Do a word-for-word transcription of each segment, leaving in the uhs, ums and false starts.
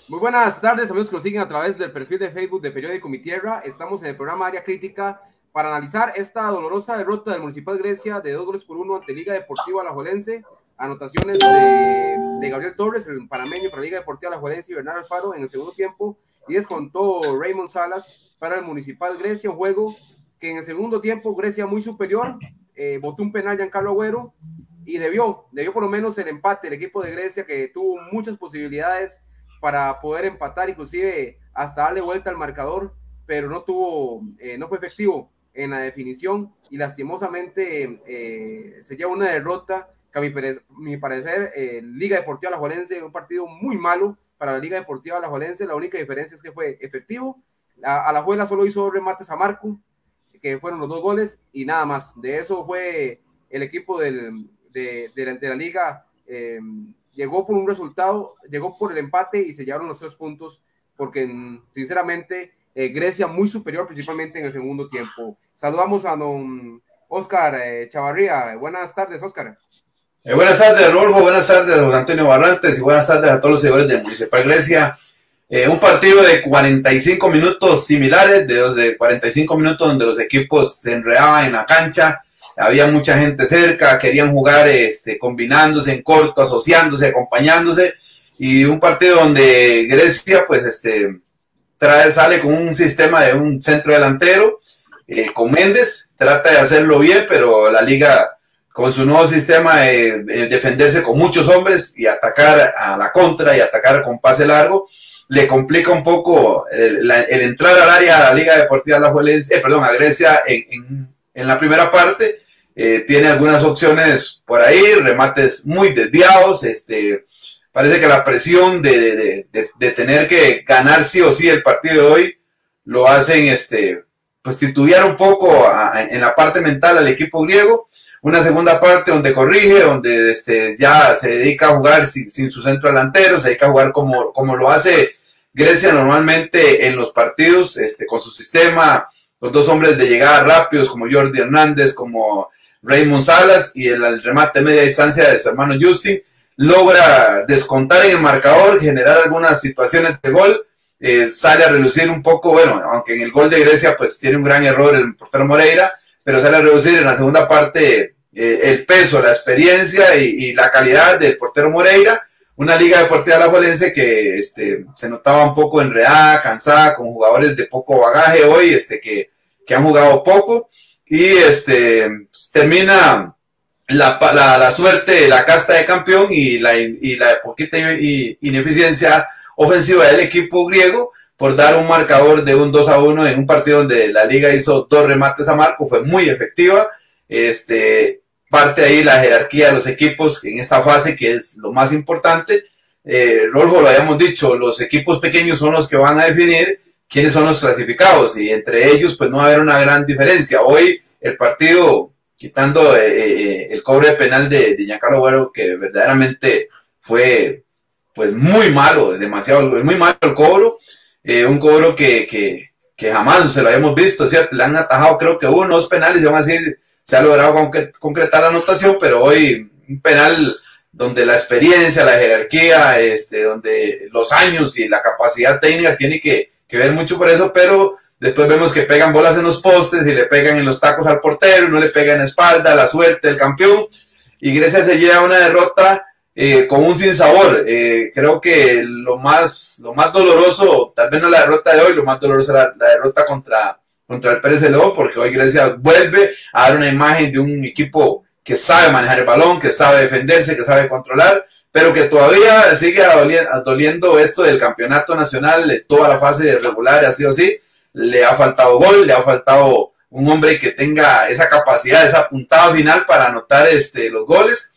Muy buenas tardes, amigos que nos siguen a través del perfil de Facebook de Periódico Mi Tierra. Estamos en el programa Área Crítica para analizar esta dolorosa derrota del Municipal Grecia de dos goles por uno ante Liga Deportiva Alajuelense. Anotaciones de, de Gabriel Torres, el panameño para Liga Deportiva Alajuelense, y Bernardo Alfaro en el segundo tiempo. Y descontó Raymond Salas para el Municipal Grecia, un juego que en el segundo tiempo Grecia muy superior, eh, botó un penal Giancarlo Agüero y debió, debió por lo menos el empate. El equipo de Grecia, que tuvo muchas posibilidades para poder empatar, inclusive hasta darle vuelta al marcador, pero no tuvo, eh, no fue efectivo en la definición y lastimosamente eh, se lleva una derrota que a mi, mi parecer eh, Liga Deportiva Alajuelense, un partido muy malo para la Liga Deportiva Alajuelense. La única diferencia es que fue efectivo. A, Alajuela solo hizo dos remates a Marco, que fueron los dos goles, y nada más. De eso fue el equipo del, de, de, la, de la Liga. Eh, llegó por un resultado, llegó por el empate y se llevaron los tres puntos, porque sinceramente eh, Grecia muy superior, principalmente en el segundo tiempo. Saludamos a don Oscar eh, Chavarría. Buenas tardes, Oscar. Eh, buenas tardes, Rolfo. Buenas tardes, don Antonio Barrantes, y buenas tardes a todos los seguidores del Municipal Grecia. Eh, un partido de cuarenta y cinco minutos similares, de, los de cuarenta y cinco minutos donde los equipos se enredaban en la cancha, había mucha gente cerca, querían jugar este, combinándose en corto, asociándose, acompañándose, y un partido donde Grecia pues este, trae, sale con un sistema de un centro delantero, eh, con Méndez, trata de hacerlo bien, pero la liga con su nuevo sistema de, de defenderse con muchos hombres y atacar a la contra y atacar con pase largo, le complica un poco el, la, el entrar al área a la Liga Deportiva Alajuelense, eh, perdón, a Grecia en, en, en la primera parte. Eh, tiene algunas opciones por ahí, remates muy desviados, este, parece que la presión de, de, de, de tener que ganar sí o sí el partido de hoy lo hacen este, pues titubear un poco a, en la parte mental al equipo griego. Una segunda parte donde corrige, donde este, ya se dedica a jugar sin, sin su centro delantero, se dedica a jugar como, como lo hace Grecia normalmente en los partidos, este, con su sistema, con dos hombres de llegada rápidos como Jordi Hernández, como Raymond Salas, y el, el remate media distancia de su hermano Justin, logra descontar en el marcador, generar algunas situaciones de gol, eh, sale a relucir un poco, bueno, aunque en el gol de Grecia pues tiene un gran error el portero Moreira, pero sale a reducir en la segunda parte eh, el peso, la experiencia y, y la calidad del portero Moreira. Una Liga Deportiva Alajuelense que este, se notaba un poco enredada, cansada, con jugadores de poco bagaje hoy, este, que, que han jugado poco, y este, termina la, la, la suerte, la casta de campeón y la, y la poquita ineficiencia ofensiva del equipo griego por dar un marcador de un dos a uno en un partido donde la liga hizo dos remates a marco, fue muy efectiva. Este, parte ahí la jerarquía de los equipos en esta fase, que es lo más importante. Eh, Rolfo, lo habíamos dicho, los equipos pequeños son los que van a definir quiénes son los clasificados, y entre ellos pues no va a haber una gran diferencia. Hoy el partido, quitando eh, eh, el cobre de penal de, de Giancarlo Agüero, que verdaderamente fue pues muy malo, demasiado, muy malo el cobro. Eh, un cobro que, que, que jamás se lo habíamos visto, ¿cierto? Le han atajado creo que uno o dos penales y aún así se ha logrado concretar la anotación, pero hoy un penal donde la experiencia, la jerarquía, este, donde los años y la capacidad técnica tiene que, que ver mucho por eso, pero después vemos que pegan bolas en los postes y le pegan en los tacos al portero, no le pegan en la espalda, la suerte del campeón, y Grecia se lleva una derrota Eh, con un sinsabor. Eh, creo que lo más, lo más doloroso, tal vez no la derrota de hoy, lo más doloroso es la, la derrota contra, contra el Pérez León, porque hoy Grecia vuelve a dar una imagen de un equipo que sabe manejar el balón, que sabe defenderse, que sabe controlar, pero que todavía sigue doliendo, doliendo esto del campeonato nacional, de toda la fase regular ha sido así. Le ha faltado gol, le ha faltado un hombre que tenga esa capacidad, esa puntada final para anotar este, los goles.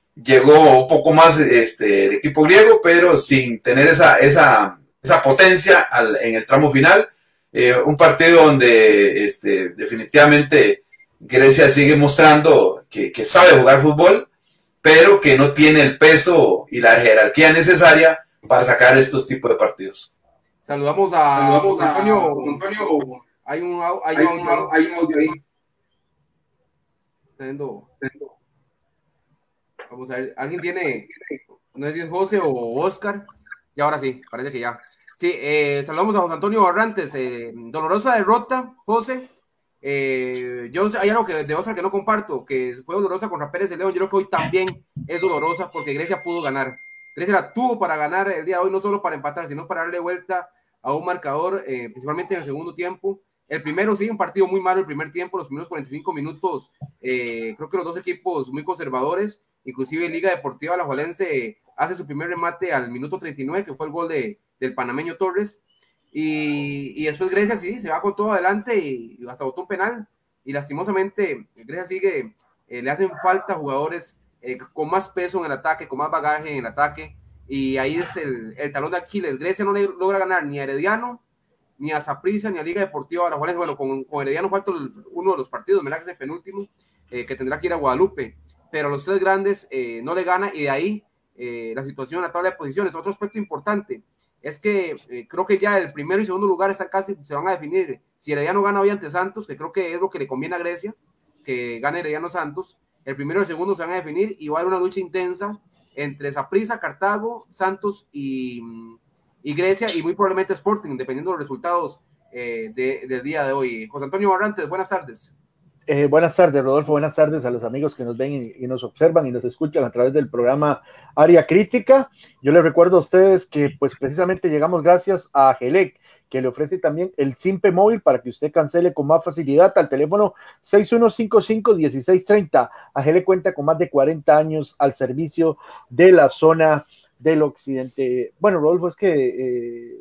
Llegó un poco más este, el equipo griego, pero sin tener esa, esa, esa potencia al, en el tramo final. Eh, un partido donde este, definitivamente Grecia sigue mostrando que, que sabe jugar fútbol, pero que no tiene el peso y la jerarquía necesaria para sacar estos tipos de partidos. Saludamos a, Saludamos a Antonio. Antonio. Hay un, hay Hay un, un, hay un audio ahí. Teniendo, teniendo. Vamos a ver, ¿alguien tiene, no sé si es José o Oscar? Y ahora sí, parece que ya. Sí, eh, saludamos a José Antonio Barrantes. Eh, dolorosa derrota, José. Eh, yo hay algo que, de Oscar que no comparto, que fue dolorosa contra Pérez de León. Yo creo que hoy también es dolorosa porque Grecia pudo ganar. Grecia la tuvo para ganar el día de hoy, no solo para empatar, sino para darle vuelta a un marcador, eh, principalmente en el segundo tiempo. El primero sí, un partido muy malo el primer tiempo, los primeros cuarenta y cinco minutos, eh, creo que los dos equipos muy conservadores, inclusive Liga Deportiva Alajuelense hace su primer remate al minuto treinta y nueve, que fue el gol de, del panameño Torres, y, y después Grecia sí, se va con todo adelante y, y hasta botó un penal, y lastimosamente Grecia sigue, eh, le hacen falta jugadores eh, con más peso en el ataque, con más bagaje en el ataque, y ahí es el, el talón de Aquiles. Grecia no le logra ganar ni a Herediano, ni a Saprissa, ni a Liga Deportiva Alajuelense. Bueno, con, con Herediano falta uno de los partidos, ¿verdad? Que es el penúltimo, eh, que tendrá que ir a Guadalupe, pero los tres grandes eh, no le gana, y de ahí eh, la situación en la tabla de posiciones. Otro aspecto importante es que eh, creo que ya el primero y segundo lugar están casi, se van a definir. Si Herediano gana hoy ante Santos, que creo que es lo que le conviene a Grecia, que gane Herediano Santos, el primero y el segundo se van a definir, y va a haber una lucha intensa entre Saprissa, Cartago, Santos y, y Grecia, y muy probablemente Sporting, dependiendo de los resultados eh, de, del día de hoy. José Antonio Barrantes, buenas tardes. Eh, buenas tardes, Rodolfo, buenas tardes a los amigos que nos ven y, y nos observan y nos escuchan a través del programa Área Crítica. Yo les recuerdo a ustedes que pues precisamente llegamos gracias a Gelec, que le ofrece también el Simpe móvil para que usted cancele con más facilidad al teléfono seis uno cinco cinco, uno seis tres cero. Gelec cuenta con más de cuarenta años al servicio de la zona del occidente. Bueno, Rodolfo, es que eh,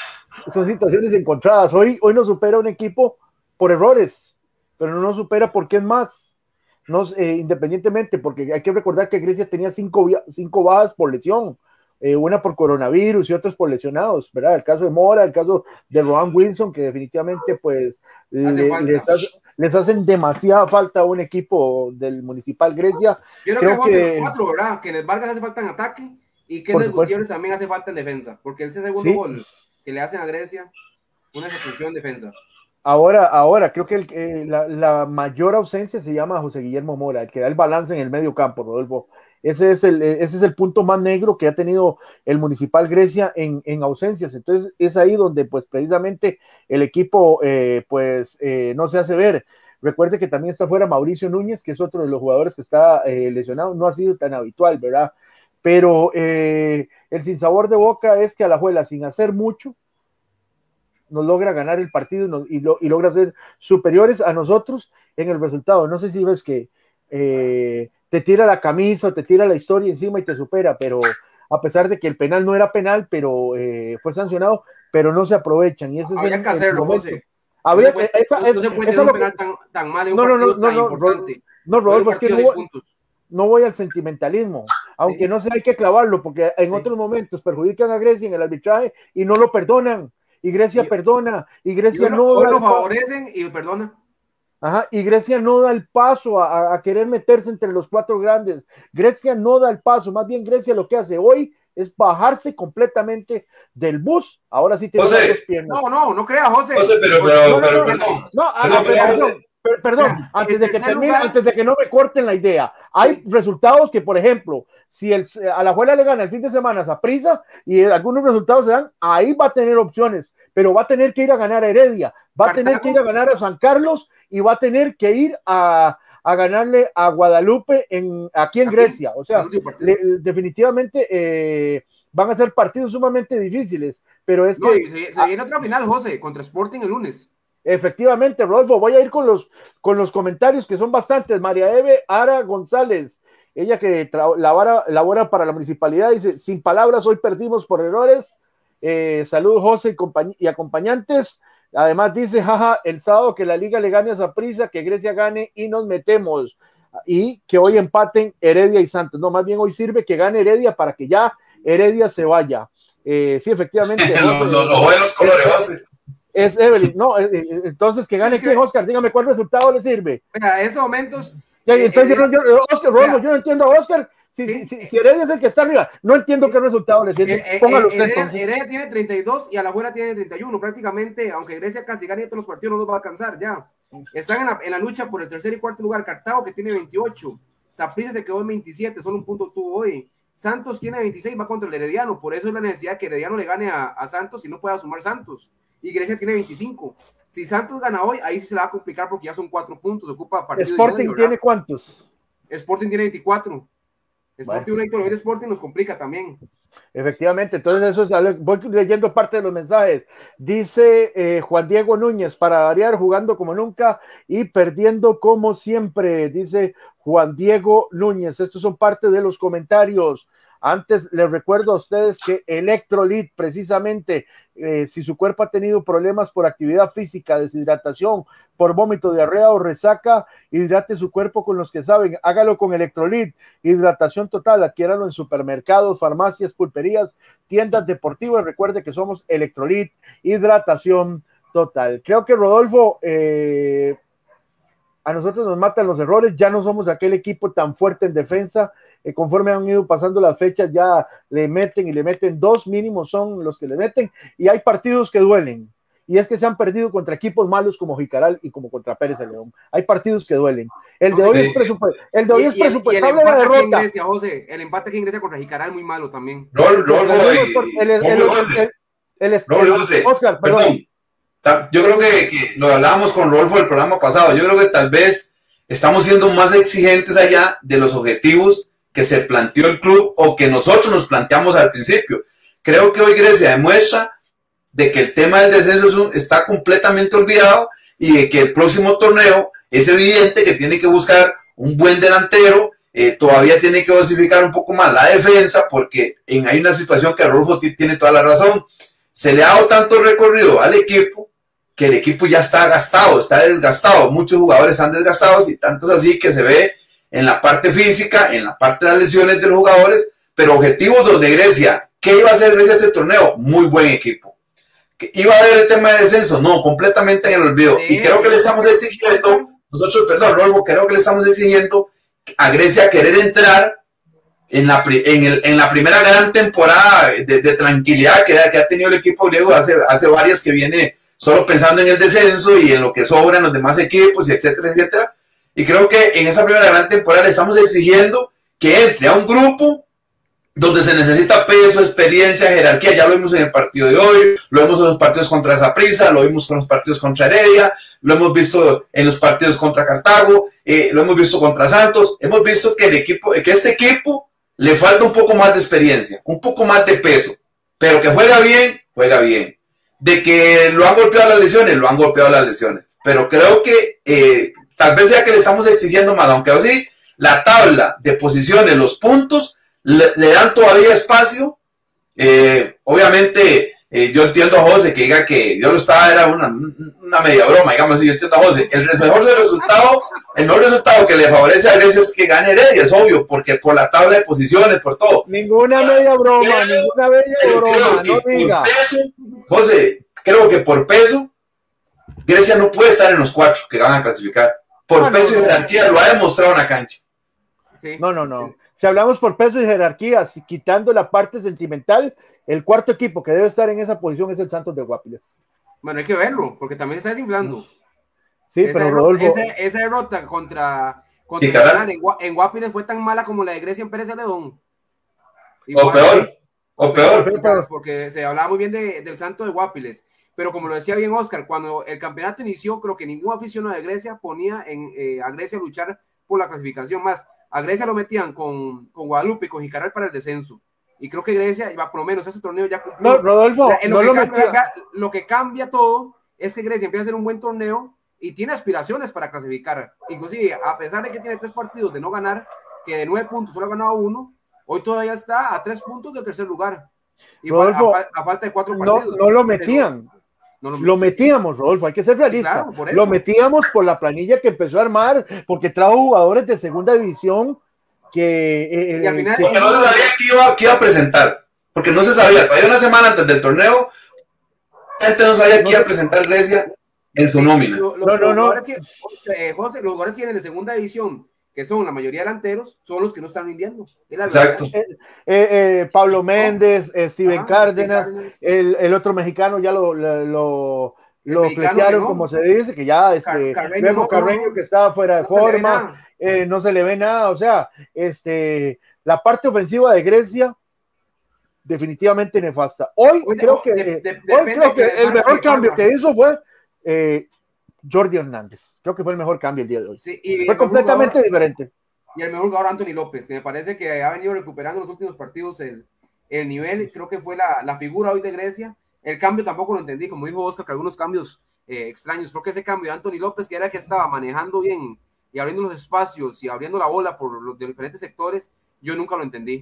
son situaciones encontradas. Hoy, hoy nos supera un equipo por errores, pero no nos supera porque es más. Nos, eh, independientemente, porque hay que recordar que Grecia tenía cinco, cinco bajas por lesión. Eh, una por coronavirus y otras por lesionados, ¿verdad? El caso de Mora, el caso de Rohan Wilson, que definitivamente pues le, les, hace, les hacen demasiada falta a un equipo del Municipal Grecia. Yo creo, creo que, que los cuatro, ¿verdad? Que les Vargas hace falta en ataque y que les Gutiérrez también hace falta en defensa, porque ese segundo ¿sí? gol que le hacen a Grecia, una ejecución en defensa. Ahora, ahora, creo que el, eh, la, la mayor ausencia se llama José Guillermo Mora, el que da el balance en el medio campo, Rodolfo. Ese es el, ese es el punto más negro que ha tenido el Municipal Grecia en, en ausencias. Entonces es ahí donde pues precisamente el equipo eh, pues eh, no se hace ver. Recuerde que también está fuera Mauricio Núñez, que es otro de los jugadores que está eh, lesionado. No ha sido tan habitual, ¿verdad? Pero eh, el sinsabor de boca es que Alajuela, sin hacer mucho, nos logra ganar el partido y, nos, y, lo, y logra ser superiores a nosotros en el resultado. No sé si ves que eh, te tira la camisa o te tira la historia encima y te supera, pero a pesar de que el penal no era penal, pero eh, fue sancionado, pero no se aprovechan. Y ese es Habría el, que hacerlo, el José. Habría, no se puede, esa, no es, se puede esa tener un que, penal tan, tan mal en no, un no, partido no, tan no, importante. No, Rodolfo, es que no voy, no voy al sentimentalismo, aunque sí. no sé, hay que clavarlo, porque en sí. otros momentos perjudican a Grecia en el arbitraje y no lo perdonan. Y Grecia y, perdona, y Grecia y no hoy da lo favorecen y perdona. Ajá, y Grecia no da el paso a, a querer meterse entre los cuatro grandes. Grecia no da el paso, más bien Grecia lo que hace hoy es bajarse completamente del bus. Ahora sí tiene las dos piernas. No, no, no creas, José. José, pero, pero, no, no, pero, no, perdón. No, no, no, pero, perdón, per, perdón, Mira, antes de que termine, lugar... antes de que no me corten la idea, hay sí. resultados que, por ejemplo, si el, a la Alajuela le gana el fin de semana a Saprissa y algunos resultados se dan, ahí va a tener opciones, pero va a tener que ir a ganar a Heredia, va a tener que ir a ganar a San Carlos y va a tener que ir a, a ganarle a Guadalupe en, aquí en Grecia. O sea, le, definitivamente eh, van a ser partidos sumamente difíciles, pero es no, que... Se, se viene otra final, José, contra Sporting el lunes. Efectivamente, Rodolfo, voy a ir con los, con los comentarios que son bastantes. María Eve Ara González, ella que labora, labora para la municipalidad, dice, sin palabras, hoy perdimos por errores. Eh, saludos, José y, y acompañantes. Además dice, jaja, el sábado que la liga le gane a Saprissa, que Grecia gane y nos metemos. Y que hoy empaten Heredia y Santos. No, más bien hoy sirve que gane Heredia para que ya Heredia se vaya. Eh, sí, efectivamente. Los lo, lo buenos colores, José. Es Evelyn, no, eh, entonces que gane quién, Oscar, dígame cuál resultado le sirve. Mira, en estos momentos. Ya, eh, entonces, eh, yo, yo, Oscar, Romo, yo no entiendo a Oscar. Si, ¿sí? si, si, si Heredia es el que está arriba, no entiendo sí. qué resultado le sirve. Eh, Póngalo usted, Heredia, entonces. Heredia tiene treinta y dos y Alajuela tiene treinta y uno. Prácticamente, aunque Grecia casi gane todos los partidos, no los va a alcanzar ya. Están en la, en la lucha por el tercer y cuarto lugar. Cartago, que tiene veintiocho. Saprissa se quedó en veintisiete, solo un punto tuvo hoy. Santos tiene veintiséis, va contra el Herediano, por eso es la necesidad que Herediano le gane a, a Santos y no pueda sumar Santos. Y Grecia tiene veinticinco. Si Santos gana hoy, ahí sí se la va a complicar porque ya son cuatro puntos, ocupa partido. Sporting medio, tiene cuántos? Sporting tiene veinticuatro. Sporting, bueno. Un Sporting nos complica también. Efectivamente, entonces eso es, voy leyendo parte de los mensajes. Dice eh, Juan Diego Núñez, para variar, jugando como nunca y perdiendo como siempre, dice Juan Diego Núñez. Estos son parte de los comentarios. Antes les recuerdo a ustedes que Electrolit, precisamente, eh, si su cuerpo ha tenido problemas por actividad física, deshidratación, por vómito, diarrea o resaca, hidrate su cuerpo con los que saben. Hágalo con Electrolit, hidratación total. Adquiéralo en supermercados, farmacias, pulperías, tiendas deportivas. Recuerde que somos Electrolit, hidratación total. Creo que Rodolfo, eh, a nosotros nos matan los errores. Ya no somos aquel equipo tan fuerte en defensa. Eh, conforme han ido pasando las fechas, ya le meten y le meten dos mínimos, son los que le meten, y hay partidos que duelen, y es que se han perdido contra equipos malos como Jicaral y como contra Pérez de León. Hay partidos que duelen. El de hoy es presupuestable. El de hoy es presupuestable la derrota. Grecia, José, el empate que ingresa contra Jicaral muy malo también. Rol, Rol, Oscar, perdón. Yo creo que, que lo hablábamos con Rolfo el programa pasado. Yo creo que tal vez estamos siendo más exigentes allá de los objetivos que se planteó el club o que nosotros nos planteamos al principio. Creo que hoy Grecia demuestra de que el tema del descenso está completamente olvidado y de que el próximo torneo es evidente que tiene que buscar un buen delantero, eh, todavía tiene que dosificar un poco más la defensa, porque en, hay una situación que Rodolfo tiene toda la razón. Se le ha dado tanto recorrido al equipo que el equipo ya está gastado, está desgastado, muchos jugadores están desgastados y tantos así que se ve en la parte física, en la parte de las lesiones de los jugadores, pero objetivos donde Grecia, ¿qué iba a hacer Grecia este torneo? Muy buen equipo. ¿Iba a haber el tema de descenso? No, completamente en el olvido. Sí, y creo que le estamos exigiendo, nosotros, perdón, Rolfo, creo que le estamos exigiendo a Grecia querer entrar en la, en el, en la primera gran temporada de, de tranquilidad que, que ha tenido el equipo griego hace, hace varias, que viene solo pensando en el descenso y en lo que sobran los demás equipos, y etcétera, etcétera. Y creo que en esa primera gran temporada le estamos exigiendo que entre a un grupo donde se necesita peso, experiencia, jerarquía. Ya lo vimos en el partido de hoy, lo vimos en los partidos contra Saprissa, lo vimos con los partidos contra Heredia, lo hemos visto en los partidos contra Cartago, eh, lo hemos visto contra Santos. Hemos visto que el equipo, que este equipo le falta un poco más de experiencia, un poco más de peso, pero que juega bien, juega bien. De que lo han golpeado las lesiones, lo han golpeado las lesiones. Pero creo que eh, tal vez sea que le estamos exigiendo más, aunque así la tabla de posiciones, los puntos, le, le dan todavía espacio. Eh, obviamente, eh, yo entiendo a José que diga que yo lo estaba, era una, una media broma, digamos así. Yo entiendo a José. El mejor resultado, el mejor resultado que le favorece a Grecia es que gane Heredia, es obvio, porque por la tabla de posiciones, por todo. Ninguna media broma, pero, ninguna media broma, no diga. Peso, José, creo que por peso, Grecia no puede estar en los cuatro que van a clasificar. Por no, peso no, y jerarquía, no. Lo ha demostrado en la cancha. Sí. No, no, no. Si hablamos por peso y jerarquía, si quitando la parte sentimental, el cuarto equipo que debe estar en esa posición es el Santos de Guapiles. Bueno, hay que verlo, porque también está desinflando. Sí, esa pero derrota, Rodolfo... Esa, esa derrota contra, contra en, en Guapiles fue tan mala como la de Grecia en Pérez Celedón. O peor, o peor. Porque, porque se hablaba muy bien de, del Santos de Guapiles. Pero como lo decía bien Oscar, cuando el campeonato inició, creo que ningún aficionado de Grecia ponía en, eh, a Grecia a luchar por la clasificación. Más, a Grecia lo metían con, con Guadalupe y con Jicaral para el descenso. Y creo que Grecia, iba por lo menos ese torneo ya cumplió. No, Rodolfo, la, no lo, lo, que metía. cambia, lo que cambia todo es que Grecia empieza a hacer un buen torneo y tiene aspiraciones para clasificar. Inclusive, a pesar de que tiene tres partidos de no ganar, que de nueve puntos solo ha ganado uno, hoy todavía está a tres puntos del tercer lugar. Y Rodolfo, a, a, a falta de cuatro partidos. No, no lo metían. Pero, No lo, lo metíamos, Rodolfo, hay que ser realista. Claro, lo metíamos por la planilla que empezó a armar, porque trajo jugadores de segunda división que... Eh, y al final, que porque no se sabía qué iba, qué iba a presentar, porque no se sabía, todavía una semana antes del torneo, la gente no sabía qué iba a presentar Grecia en su nómina. Lo, lo, no, no, no. Los que, eh, José, los jugadores que vienen de segunda división, que son la mayoría delanteros, son los que no están rindiendo. Exacto. Eh, eh, eh, Pablo Méndez, eh, Steven ah, Cárdenas, Cárdenas. El, el otro mexicano ya lo, lo, lo, lo fletearon, no. como se dice, que ya este Car Memo Carreño, no, que estaba fuera de no forma, se eh, no se le ve nada, o sea, este la parte ofensiva de Grecia definitivamente nefasta. Hoy Oye, creo oh, que, de- de- hoy depende creo que que el van a mejor hacer cambio Parma. que hizo fue eh, Jordi Hernández. Creo que fue el mejor cambio el día de hoy. Sí, y el Fue mejor completamente jugador- diferente. y el mejor jugador Anthony López, que me parece que ha venido recuperando en los últimos partidos el, el nivel, creo que fue la, la figura hoy de Grecia. El cambio tampoco lo entendí, como dijo Oscar, que algunos cambios eh, extraños. Creo que ese cambio de Anthony López, que era el que estaba manejando bien y abriendo los espacios y abriendo la bola por los de diferentes sectores, yo nunca lo entendí.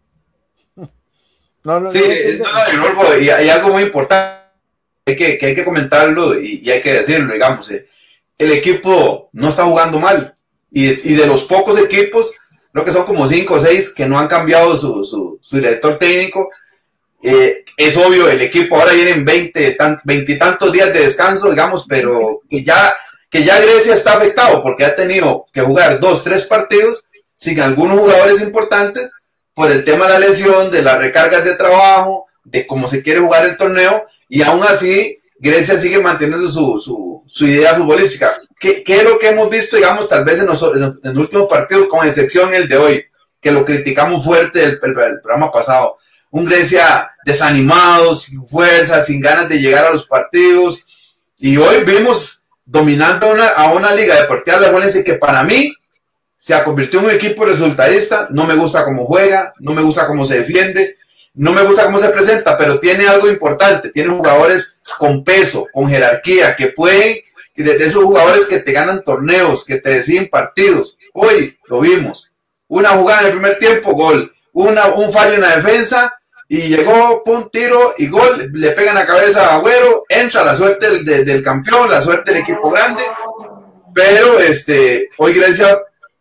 No, no, Sí, no, es- no, no, y Rolfo, y hay algo muy importante hay que, que hay que comentarlo y, y hay que decirlo, digamos, eh, el equipo no está jugando mal y, y de los pocos equipos, creo que son como cinco o seis que no han cambiado su, su, su director técnico. Eh, es obvio, el equipo ahora vienen veinte, tan, veintitantos días de descanso, digamos, pero que ya, que ya Grecia está afectado porque ha tenido que jugar dos, tres partidos sin algunos jugadores importantes por el tema de la lesión, de las recargas de trabajo, de cómo se quiere jugar el torneo, y aún así Grecia sigue manteniendo su, su, su idea futbolística. ¿Qué, ¿Qué es lo que hemos visto, digamos, tal vez en los, en los, en los últimos partidos, con excepción el de hoy, que lo criticamos fuerte el, el, el programa pasado? Un Grecia desanimado, sin fuerza, sin ganas de llegar a los partidos, y hoy vimos dominando una, a una Liga Deportiva Alajuelense que para mí se convirtió en un equipo resultadista. No me gusta cómo juega, no me gusta cómo se defiende, no me gusta cómo se presenta, pero tiene algo importante, tiene jugadores con peso, con jerarquía, que pueden, de esos jugadores que te ganan torneos, que te deciden partidos. Hoy lo vimos, una jugada en el primer tiempo, gol, una, un fallo en la defensa, y llegó, pum, tiro y gol, le pegan la cabeza a Agüero, entra la suerte del, del, del campeón, la suerte del equipo grande, pero este, hoy Grecia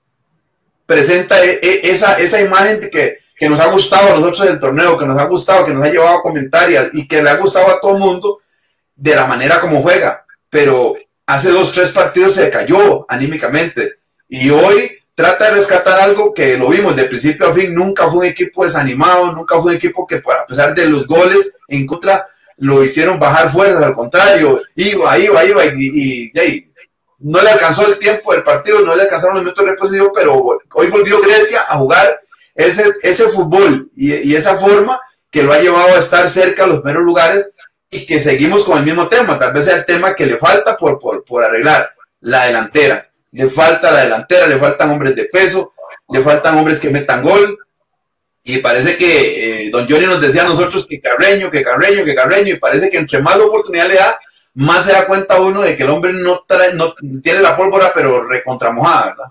presenta esa, esa imagen de que, que nos ha gustado a nosotros del torneo, que nos ha gustado, que nos ha llevado a comentarios y que le ha gustado a todo el mundo de la manera como juega, pero hace dos, tres partidos se cayó anímicamente y hoy trata de rescatar algo que lo vimos de principio a fin. Nunca fue un equipo desanimado, nunca fue un equipo que a pesar de los goles en contra lo hicieron bajar fuerzas, al contrario, iba, iba, iba y, y, y, y no le alcanzó el tiempo del partido, no le alcanzaron los minutos repositivos, pero hoy volvió Grecia a jugar ese, ese fútbol y, y esa forma que lo ha llevado a estar cerca de los primeros lugares, y que seguimos con el mismo tema. Tal vez sea el tema que le falta por, por, por arreglar, la delantera. Le falta la delantera, le faltan hombres de peso, le faltan hombres que metan gol, y parece que eh, don Johnny nos decía a nosotros que Carreño, que Carreño, que Carreño, y parece que entre más oportunidad le da, más se da cuenta uno de que el hombre no, trae, no tiene la pólvora, pero recontramojada, ¿verdad?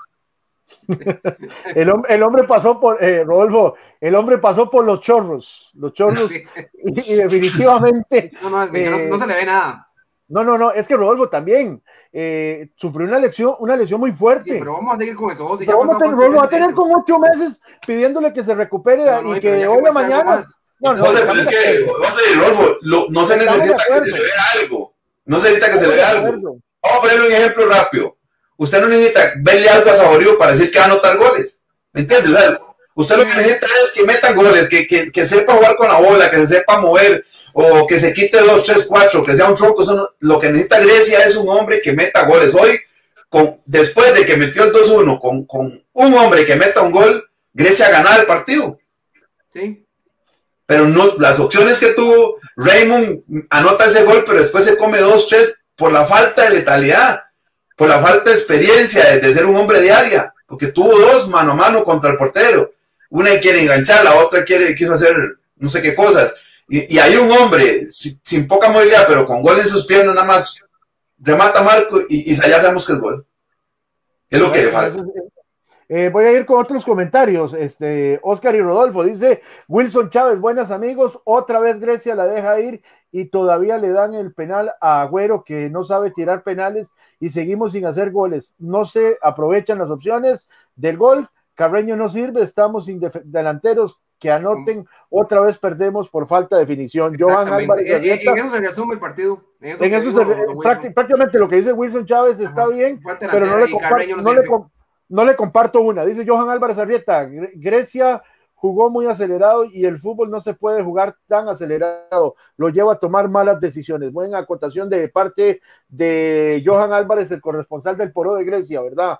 El, el hombre pasó por, eh, Rodolfo, el hombre pasó por los chorros, los chorros, sí. y, y definitivamente... No, no, eh, no, no se le ve nada. No, no, no, es que Rodolfo también eh, sufrió una lesión, una lesión muy fuerte. Sí, pero vamos a seguir con eso. Si vamos a tener, Rodolfo va a tener como ocho meses pidiéndole que se recupere no, no, y que de hoy a mañana... No, no, no, sé, es que, Rodolfo, lo, no se necesita que se le vea algo. No se necesita que se le vea algo. Vamos a ponerle un ejemplo rápido. Usted no necesita verle algo a Saborío para decir que va a anotar goles. ¿Me entiendes? O sea, usted lo que necesita es que meta goles, que, que, que sepa jugar con la bola, que se sepa mover, o que se quite dos, tres, cuatro, que sea un tronco. Eso no, lo que necesita Grecia es un hombre que meta goles. Hoy, con, después de que metió el dos uno, con, con un hombre que meta un gol, Grecia ganaba el partido. Sí. Pero no, las opciones que tuvo, Raymond anota ese gol, pero después se come dos, tres, por la falta de letalidad, por la falta de experiencia de, de ser un hombre de área, porque tuvo dos mano a mano contra el portero. Una quiere enganchar, la otra quiere, quiso hacer no sé qué cosas. Y, y hay un hombre sin, sin poca movilidad, pero con gol en sus piernas, nada más remata Marco y, y ya sabemos que es gol. Es lo que le falta. Eh, voy a ir con otros comentarios. Este, Oscar y Rodolfo dice: Wilson Chávez, buenas amigos, otra vez Grecia la deja ir y todavía le dan el penal a Agüero, que no sabe tirar penales, y seguimos sin hacer goles. No se aprovechan las opciones del gol. Carreño no sirve, estamos sin delanteros que anoten, otra vez perdemos por falta de definición. Johan Álvarez en, en eso se resume el partido. En eso, en eso se, práct prácticamente lo que dice Wilson Chávez está Ajá. bien, pero no le, comparto, no, le no le comparto una. Dice Johan Álvarez Arrieta: Grecia jugó muy acelerado y el fútbol no se puede jugar tan acelerado, lo lleva a tomar malas decisiones. Buena acotación de parte de Johan Álvarez, el corresponsal del Poró de Grecia, ¿verdad?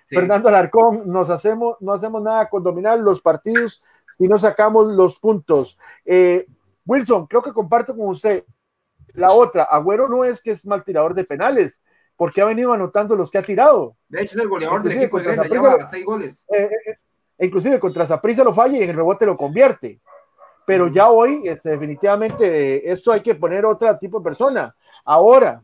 Sí. Fernando Alarcón, nos hacemos, no hacemos nada con dominar los partidos si no sacamos los puntos. Eh, Wilson, creo que comparto con usted. La otra, Agüero no es que es mal tirador de penales, porque ha venido anotando los que ha tirado. De hecho, es el goleador inclusive del equipo de Grecia, lleva seis goles. Eh, eh, eh, inclusive contra Saprissa lo falla y en el rebote lo convierte. Pero ya hoy, este, definitivamente, eh, esto hay que poner otro tipo de persona. Ahora,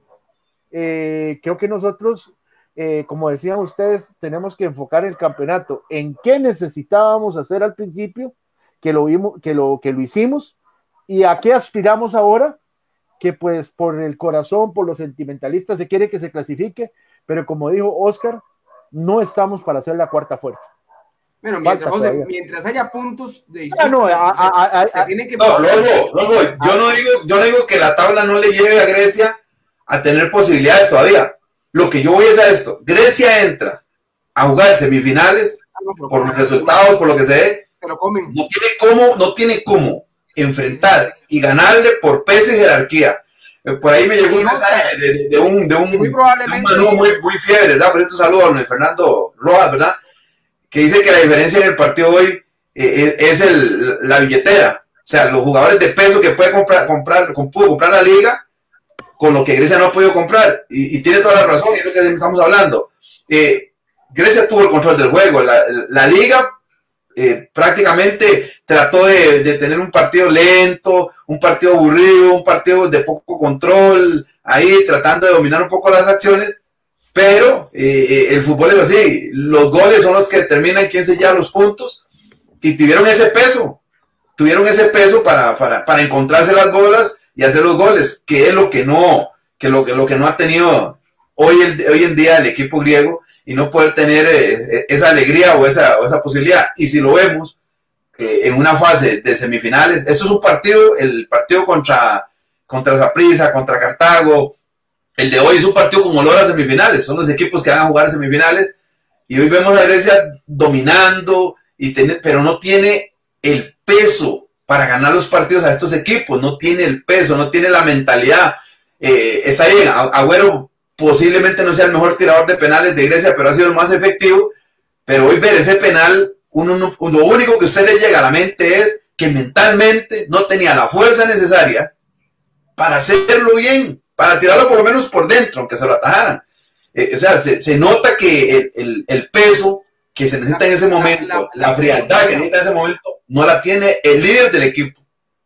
eh, creo que nosotros, eh, como decían ustedes, tenemos que enfocar el campeonato en qué necesitábamos hacer al principio, que lo, vimos, que lo, que lo hicimos, y a qué aspiramos ahora, que pues por el corazón, por los sentimentalistas, se quiere que se clasifique, pero como dijo Oscar, no estamos para hacer la cuarta fuerza. Bueno, mientras, José, mientras haya puntos de disputa, ah, no, a, a, a, se, se tiene que no, luego, luego, yo no digo, yo no digo que la tabla no le lleve a Grecia a tener posibilidades todavía. Lo que yo voy es a esto. Grecia entra a jugar semifinales, ah, no, por los resultados, por lo que se ve, se lo comen. No tiene cómo, no tiene cómo enfrentar y ganarle por peso y jerarquía. Por ahí me llegó un mensaje de, de, de un de un, muy, probablemente, de un muy, muy fiebre, ¿verdad? Por eso saludo a Luis Fernando Rojas, ¿verdad? Que dice que la diferencia en el partido hoy eh, es el, la billetera. O sea, los jugadores de peso que puede comprar, comprar, pudo comprar la liga con lo que Grecia no ha podido comprar. Y, y tiene toda la razón, es lo que estamos hablando. Eh, Grecia tuvo el control del juego. La, la liga Eh, prácticamente trató de, de tener un partido lento, un partido aburrido, un partido de poco control, ahí tratando de dominar un poco las acciones, pero eh, el fútbol es así, los goles son los que determinan quién se lleva los puntos, y tuvieron ese peso, tuvieron ese peso para, para, para encontrarse las bolas y hacer los goles, que es lo que no, que lo, que, lo que no ha tenido hoy, el, hoy en día el equipo griego, y no poder tener eh, esa alegría o esa, o esa posibilidad. Y si lo vemos eh, en una fase de semifinales, esto es un partido, el partido contra, contra Saprissa, contra Cartago, el de hoy es un partido con olor a semifinales, son los equipos que van a jugar a semifinales, y hoy vemos a Grecia dominando, y tener, pero no tiene el peso para ganar los partidos a estos equipos, no tiene el peso, no tiene la mentalidad. Eh, está bien, Agüero posiblemente no sea el mejor tirador de penales de Grecia, pero ha sido el más efectivo. Pero hoy ver ese penal, uno, no, lo único que a usted le llega a la mente es que mentalmente no tenía la fuerza necesaria para hacerlo bien, para tirarlo por lo menos por dentro, aunque se lo atajaran. Eh, o sea, se, se nota que el, el, el peso que se necesita en ese momento, la, la, la, la frialdad que necesita en ese momento, no la tiene el líder del equipo.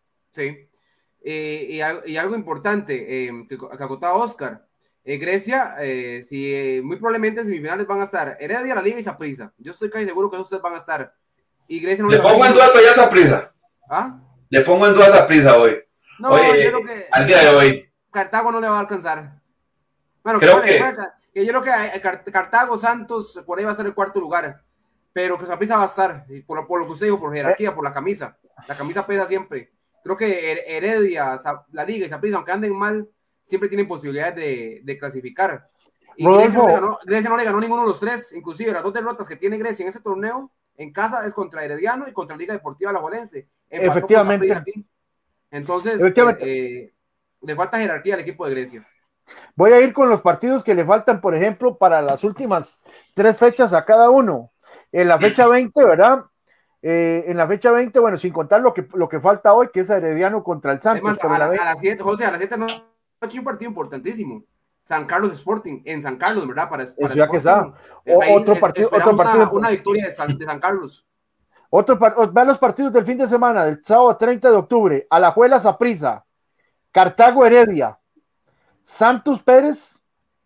Sí, eh, y, y algo importante, eh, que, que acotaba Oscar, Eh, Grecia, eh, si, eh, muy probablemente en semifinales van a estar Heredia, la Liga y Saprissa. Yo estoy casi seguro que esos ustedes van a estar. Y Grecia no le pongo en duda todavía a Saprissa. ¿Ah? Le pongo en duda a Saprissa hoy. No, Oye, yo creo que al día de hoy. Cartago no le va a alcanzar. Bueno, creo que, que... que yo creo que Cartago, Santos, por ahí va a ser el cuarto lugar. Pero que Saprissa va a estar, por, por lo que usted dijo, por jerarquía, ¿Eh? por la camisa. La camisa pesa siempre. Creo que Heredia, la Liga y Saprissa, aunque anden mal, siempre tienen posibilidades de, de clasificar. Y Grecia no, ganó, Grecia no le ganó ninguno de los tres, inclusive las dos derrotas que tiene Grecia en ese torneo en casa es contra Herediano y contra Liga Deportiva Alajuelense. Efectivamente. Entonces, Efectivamente. Eh, eh, le falta jerarquía al equipo de Grecia. Voy a ir con los partidos que le faltan, por ejemplo, para las últimas tres fechas a cada uno. En la fecha veinte, ¿verdad? Eh, en la fecha veinte, bueno, sin contar lo que, lo que falta hoy, que es Herediano contra el Santos. Además, a, la, a las siete, José, a las siete no, un partido importantísimo. San Carlos Sporting, en San Carlos, ¿verdad? Para, para ya que está. O, otro partido, otro partido. Una, una victoria de San, de San Carlos. Otro, vean los partidos del fin de semana, del sábado treinta de octubre, Alajuela Saprissa, Cartago Heredia, Santos Pérez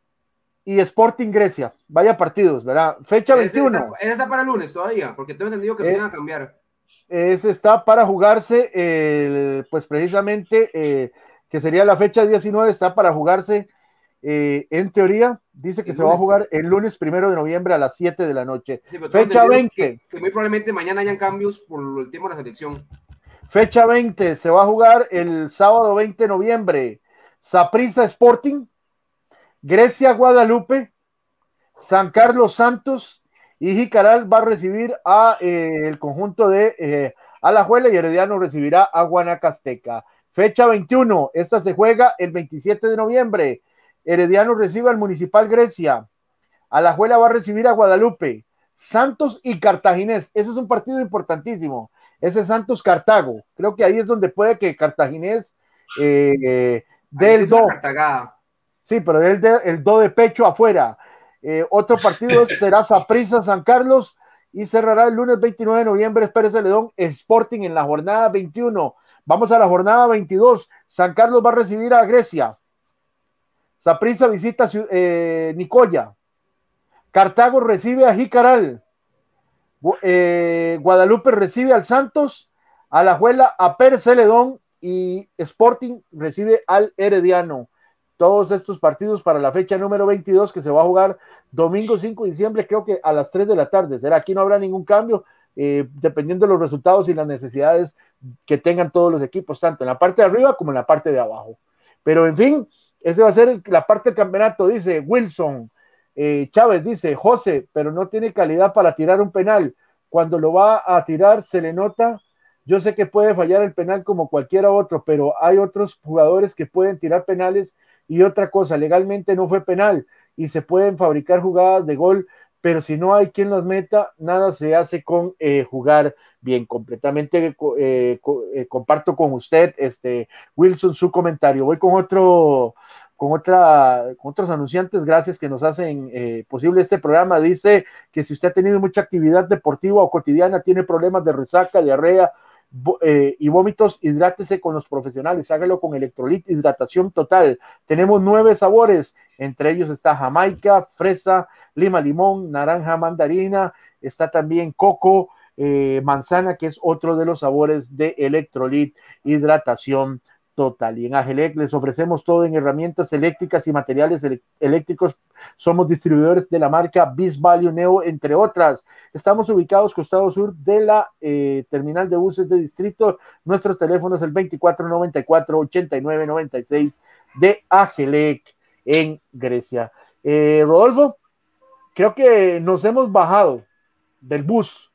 y Sporting Grecia. Vaya partidos, ¿verdad? Fecha veintiuno. Ese está, ese está para el lunes todavía, porque tengo entendido que eh, vienen a cambiar. Ese está para jugarse, eh, pues precisamente, eh, que sería la fecha diecinueve, está para jugarse, eh, en teoría, dice que el se lunes. va a jugar el lunes primero de noviembre a las siete de la noche. Sí, fecha veinte. Que, que muy probablemente mañana hayan cambios por el tiempo de la selección. Fecha veinte, se va a jugar el sábado veinte de noviembre, Saprissa Sporting, Grecia Guadalupe, San Carlos Santos, y Jicaral va a recibir a eh, el conjunto de eh, Alajuela, y Herediano recibirá a Guanacasteca. Fecha veintiuno, esta se juega el veintisiete de noviembre, Herediano recibe al Municipal Grecia, Alajuela va a recibir a Guadalupe, Santos y Cartaginés. Ese es un partido importantísimo. Ese Santos Cartago. Creo que ahí es donde puede que Cartaginés eh, eh, dé el do. Sí, pero el, de, el do de pecho afuera. Eh, otro partido será Saprissa San Carlos y cerrará el lunes veintinueve de noviembre Pérez Celedón Sporting en la jornada veintiuno. Vamos a la jornada veintidós. San Carlos va a recibir a Grecia. Saprissa visita eh, Nicoya. Cartago recibe a Jicaral. Eh, Guadalupe recibe al Santos. Alajuela a Pérez Celedón y Sporting recibe al Herediano. Todos estos partidos para la fecha número veintidós que se va a jugar domingo cinco de diciembre, creo que a las tres de la tarde. Será aquí no habrá ningún cambio, eh, dependiendo de los resultados y las necesidades que tengan todos los equipos, tanto en la parte de arriba como en la parte de abajo. Pero en fin, ese va a ser la parte del campeonato, dice Wilson. Eh, Chávez dice, José, pero no tiene calidad para tirar un penal. Cuando lo va a tirar se le nota. Yo sé que puede fallar el penal como cualquiera otro, pero hay otros jugadores que pueden tirar penales. Y otra cosa, legalmente no fue penal y se pueden fabricar jugadas de gol, pero si no hay quien las meta, nada se hace con eh, jugar bien. Completamente eh, co eh, comparto con usted, este Wilson, su comentario. Voy con otro, con otra, con otros anunciantes, gracias, que nos hacen eh, posible este programa. Dice que si usted ha tenido mucha actividad deportiva o cotidiana, tiene problemas de resaca, diarrea, Eh, y vómitos, hidrátese con los profesionales, hágalo con Electrolit Hidratación Total. Tenemos nueve sabores, entre ellos está Jamaica, fresa, lima, limón, naranja, mandarina, está también coco, eh, manzana, que es otro de los sabores de Electrolit Hidratación Total. Y en Agelec les ofrecemos todo en herramientas eléctricas y materiales eléctricos. Somos distribuidores de la marca Biz Value Neo, entre otras. Estamos ubicados costado sur de la eh, terminal de buses de distrito. Nuestro teléfono es el veinticuatro noventa y cuatro, ochenta y nueve noventa y seis de Agelec en Grecia. Eh, Rodolfo, creo que nos hemos bajado del bus,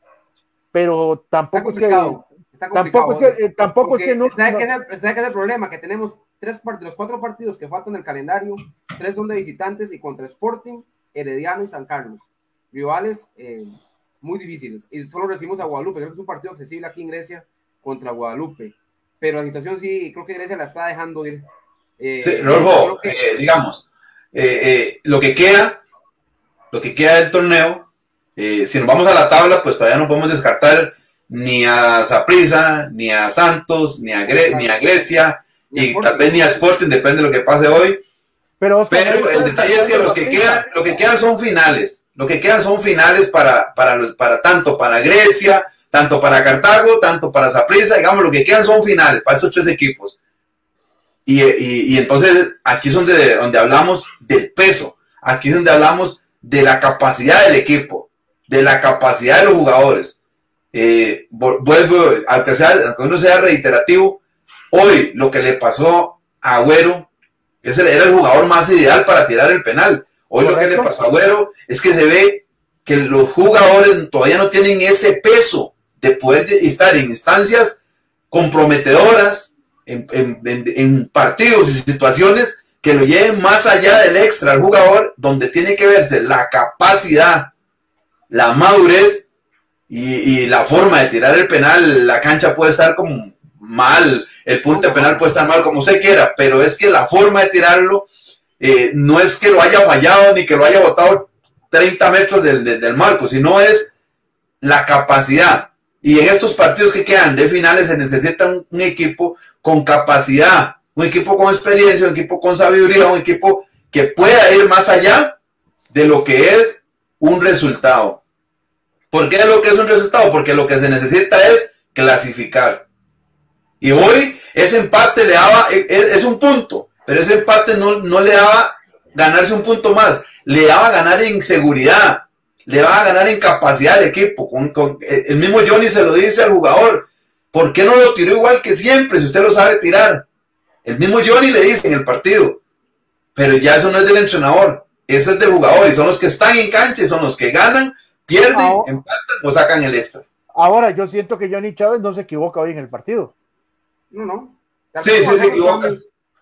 pero tampoco es que... Está tampoco es que, eh, tampoco es que no. ¿Sabe qué es el, sabe qué es el problema? Que tenemos tres de los cuatro partidos que faltan en el calendario, tres son de visitantes y contra Sporting, Herediano y San Carlos. Rivales eh, muy difíciles. Y solo recibimos a Guadalupe. Creo que es un partido accesible aquí en Grecia contra Guadalupe. Pero la situación sí, creo que Grecia la está dejando ir. Eh, sí, Rolfo, que... eh, digamos, eh, eh, lo que queda, lo que queda del torneo, eh, si nos vamos a la tabla, pues todavía no podemos descartar ni a Saprissa, ni a Santos, ni a, Gre ni a Grecia, y tal vez ni a Sporting, depende de lo que pase hoy. Pero, pero el detalle es que los que quedan, lo que quedan son finales, lo que quedan son finales para, para, los, para tanto para Grecia, tanto para Cartago, tanto para Saprissa, digamos, lo que quedan son finales para esos tres equipos. Y, y, y entonces aquí es donde, donde hablamos del peso, aquí es donde hablamos de la capacidad del equipo, de la capacidad de los jugadores. Eh, vuelvo, aunque sea, aunque uno sea reiterativo, hoy lo que le pasó a Agüero, ese era el jugador más ideal para tirar el penal. Hoy ¿correcto? Lo que le pasó a Agüero es que se ve que los jugadores todavía no tienen ese peso de poder estar en instancias comprometedoras, en, en, en, en partidos y situaciones que lo lleven más allá del extra al jugador, donde tiene que verse la capacidad, la madurez Y, y la forma de tirar el penal. La cancha puede estar como mal, el punto de penal puede estar mal, como usted quiera, pero es que la forma de tirarlo eh, no es que lo haya fallado ni que lo haya botado treinta metros del, del, del marco, sino es la capacidad. Y en estos partidos que quedan de finales se necesita un, un equipo con capacidad, un equipo con experiencia, un equipo con sabiduría, un equipo que pueda ir más allá de lo que es un resultado. ¿Por qué lo que es un resultado? Porque lo que se necesita es clasificar. Y hoy ese empate le daba, es, es un punto, pero ese empate no, no le daba ganarse un punto más, le daba ganar en seguridad, le daba a ganar en capacidad del equipo. Con, con, el mismo Johnny se lo dice al jugador, ¿por qué no lo tiró igual que siempre si usted lo sabe tirar? El mismo Johnny le dice en el partido, pero ya eso no es del entrenador, eso es del jugador, y son los que están en cancha y son los que ganan, pierden, ahora, empatan o sacan el extra. Ahora yo siento que Johnny Chávez no se equivoca hoy en el partido. No, no. Sí, sí, se equivoca.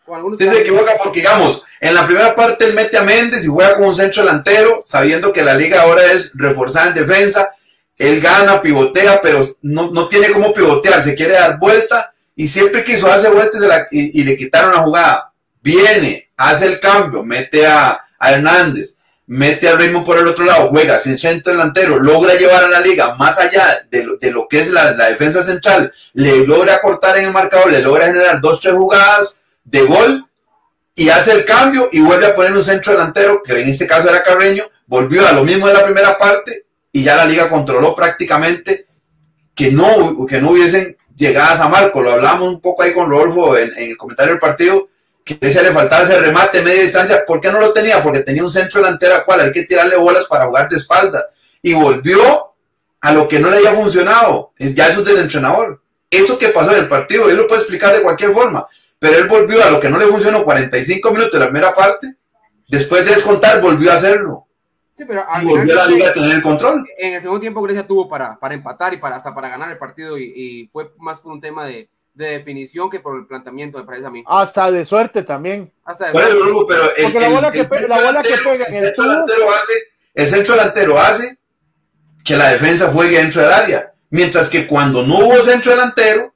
Usted se equivoca porque, digamos, en la primera parte él mete a Méndez y juega como un centro delantero, sabiendo que la liga ahora es reforzada en defensa. Él gana, pivotea, pero no, no tiene cómo pivotear, se quiere dar vuelta y siempre quiso darse vueltas y, y le quitaron la jugada. Viene, hace el cambio, mete a, a Hernández, mete a Raymond por el otro lado, juega sin centro delantero, logra llevar a la liga más allá de lo, de lo que es la, la defensa central, le logra cortar en el marcador, le logra generar dos, tres jugadas de gol y hace el cambio y vuelve a poner un centro delantero, que en este caso era Carreño, volvió a lo mismo de la primera parte y ya la liga controló prácticamente que no, que no hubiesen llegadas a marco. Lo hablamos un poco ahí con Rodolfo en, en el comentario del partido, que a ese le faltaba ese remate media distancia. ¿Por qué no lo tenía? Porque tenía un centro delantero al cual hay que tirarle bolas para jugar de espalda. Y volvió a lo que no le había funcionado. Ya eso es del entrenador. Eso que pasó en el partido, él lo puede explicar de cualquier forma. Pero él volvió a lo que no le funcionó cuarenta y cinco minutos de la primera parte. Después de descontar, volvió a hacerlo. Sí, pero y volvió a la liga a tener el control. En el segundo tiempo Grecia tuvo para, para empatar y para, hasta para ganar el partido. Y, y fue más por un tema de... de definición que por el planteamiento, me parece a mí. Hasta de suerte también. Hasta de bueno, suerte. Lugo, pero el, Porque la bola, el, que, pe la bola que pega en el centro delantero hace, el centro delantero hace que la defensa juegue dentro del área. Mientras que cuando no hubo centro delantero,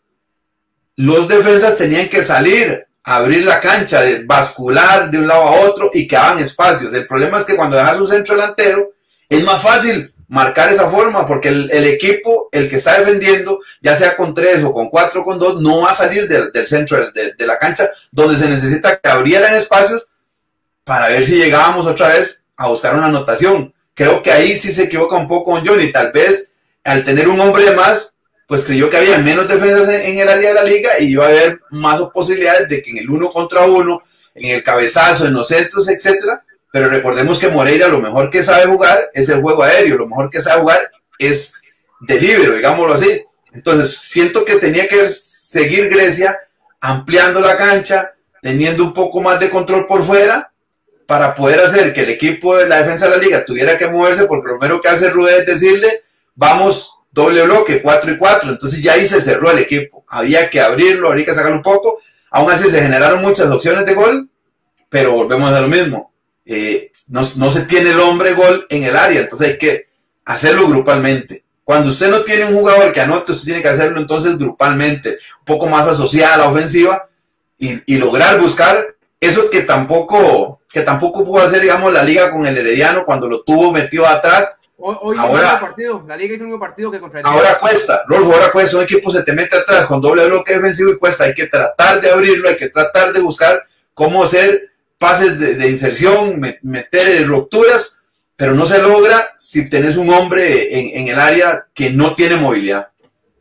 los defensas tenían que salir, abrir la cancha, de bascular de un lado a otro y quedaban espacios. El problema es que cuando dejas un centro delantero, es más fácil marcar esa forma, porque el, el equipo, el que está defendiendo, ya sea con tres o con cuatro o con dos, no va a salir del, del centro de, de la cancha, donde se necesita que abrieran espacios para ver si llegábamos otra vez a buscar una anotación. Creo que ahí sí se equivoca un poco con Johnny, tal vez al tener un hombre de más, pues creyó que había menos defensas en, en el área de la liga y iba a haber más posibilidades de que en el uno contra uno, en el cabezazo, en los centros, etcétera. Pero recordemos que Moreira lo mejor que sabe jugar es el juego aéreo, lo mejor que sabe jugar es de líbero, digámoslo así. Entonces siento que tenía que seguir Grecia ampliando la cancha, teniendo un poco más de control por fuera, para poder hacer que el equipo de la defensa de la liga tuviera que moverse, porque lo primero que hace Rudé es decirle, vamos doble bloque, cuatro y cuatro. Entonces ya ahí se cerró el equipo, había que abrirlo, había que sacarlo un poco. Aún así se generaron muchas opciones de gol, pero volvemos a lo mismo. Eh, no, no se tiene el hombre gol en el área, entonces hay que hacerlo grupalmente. Cuando usted no tiene un jugador que anote, usted tiene que hacerlo entonces grupalmente, un poco más asociada a la ofensiva y, y lograr buscar eso que tampoco, que tampoco pudo hacer, digamos, la liga con el Herediano cuando lo tuvo metido atrás. Hoy, hoy ahora, partido. La liga hizo un mismo partido que contra el ahora cuesta, Rolfo, ahora cuesta, un equipo se te mete atrás con doble bloque defensivo y cuesta, hay que tratar de abrirlo, hay que tratar de buscar cómo hacer pases de, de inserción, me, meter rupturas, pero no se logra si tenés un hombre en, en el área que no tiene movilidad.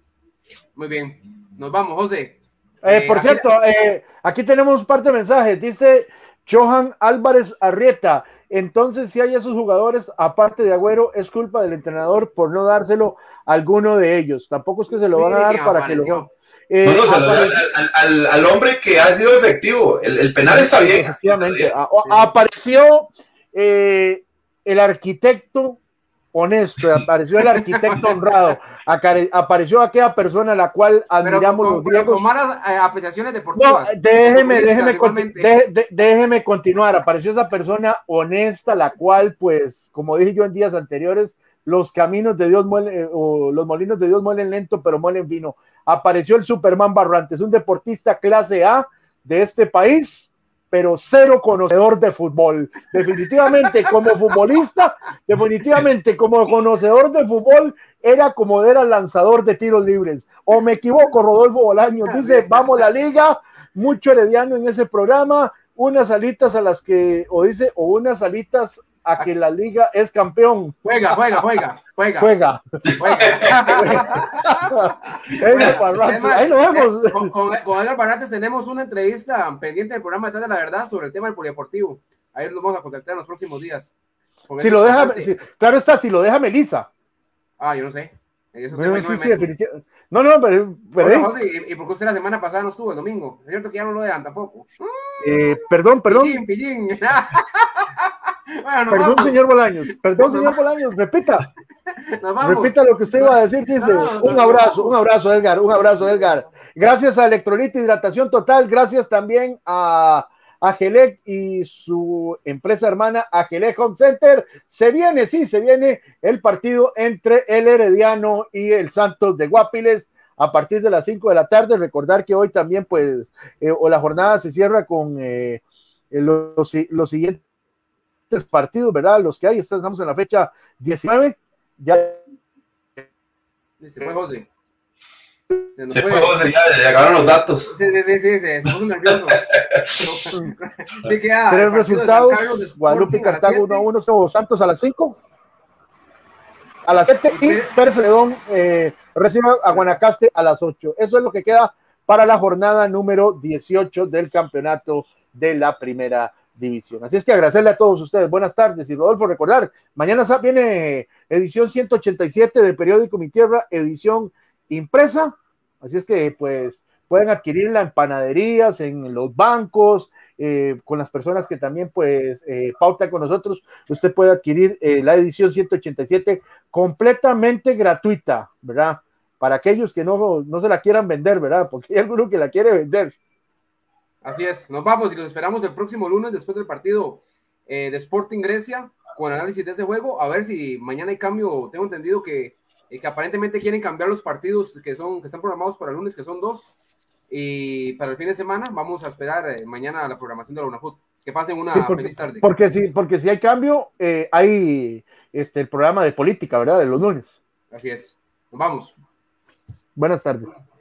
Muy bien, nos vamos, José. Eh, por aquí... cierto, eh, aquí tenemos un par de mensajes, dice Johan Álvarez Arrieta, entonces si hay esos jugadores, aparte de Agüero, es culpa del entrenador por no dárselo a alguno de ellos, tampoco es que se lo van a dar para apareció. que lo... Eh, no, no, se lo da al, al, al hombre que ha sido efectivo. El, el penal está bien. Efectivamente. Está bien. A, apareció eh, el arquitecto honesto, apareció el arquitecto honrado, apareció aquella persona a la cual admiramos con, los griegos. Con malas eh, apreciaciones deportivas. No, déjeme, déjeme, de, de, déjeme continuar. Apareció esa persona honesta, la cual, pues, como dije yo en días anteriores, los caminos de Dios muelen, o los molinos de Dios muelen lento, pero muelen fino. Apareció el Superman Barrantes, un deportista clase A de este país, pero cero conocedor de fútbol. Definitivamente, como futbolista, definitivamente como conocedor de fútbol, era como era lanzador de tiros libres. O me equivoco, Rodolfo Bolaños, dice, vamos la liga, mucho herediano en ese programa, unas alitas a las que, o dice, o unas alitas a que la liga es campeón. Juega, juega, juega, juega. Juega. juega. Bueno, ahí lo vemos. Con, con, con Edgar Barrantes tenemos una entrevista pendiente del programa Detrás de la Verdad sobre el tema del polideportivo. Ahí lo vamos a contactar en los próximos días. Si lo deja, si, claro está, si lo deja Melissa. Ah, yo no sé. Eso no, sí, sí, definitivamente. No, no, pero... pero Oye, José, ¿y, ¿y por qué usted la semana pasada no estuvo el domingo? Es cierto que ya no lo dejan tampoco. Eh, perdón, perdón. Pillín, pillín. Bueno, perdón, vamos. señor Bolaños. Perdón, señor Bolaños. Repita. Nos vamos. Repita lo que usted iba a decir. Dice, no, no, un abrazo, un abrazo, Edgar. Un abrazo, Edgar. Gracias a Electrolit Hidratación Total, gracias también a Agelec y su empresa hermana Agelec Home Center. Se viene, sí, se viene el partido entre el Herediano y el Santos de Guapiles a partir de las cinco de la tarde. Recordar que hoy también, pues, eh, o la jornada se cierra con eh, los, los siguientes partidos, ¿verdad? Los que hay, estamos en la fecha diecinueve. Ya. Se fue José. Se, se fue José, ya, ya acabaron los datos. Sí, sí, sí, sí, se puso nervioso. Sí, que, ah, tres resultados: Guadalupe Cartago uno a uno, Santos a las cinco. A las siete y Pérez Celedón eh, recibe a Guanacaste a las ocho. Eso es lo que queda para la jornada número dieciocho del campeonato de la primera división. Así es que agradecerle a todos ustedes. Buenas tardes. Y Rodolfo, recordar, mañana viene edición ciento ochenta y siete de Periódico Mi Tierra, edición impresa. Así es que pues pueden adquirirla en panaderías, en los bancos, eh, con las personas que también pues eh, pautan con nosotros. Usted puede adquirir eh, la edición ciento ochenta y siete completamente gratuita, ¿verdad? Para aquellos que no, no se la quieran vender, ¿verdad? Porque hay alguno que la quiere vender. Así es, nos vamos y los esperamos el próximo lunes después del partido eh, de Sporting Grecia con análisis de ese juego, a ver si mañana hay cambio. Tengo entendido que, eh, que aparentemente quieren cambiar los partidos que, son, que están programados para el lunes, que son dos, y para el fin de semana vamos a esperar eh, mañana la programación de la UNAFUT. Que pasen una sí, porque, feliz tarde. Porque si, porque si hay cambio, eh, hay este, el programa de política, ¿verdad? De los lunes. Así es, nos vamos. Buenas tardes.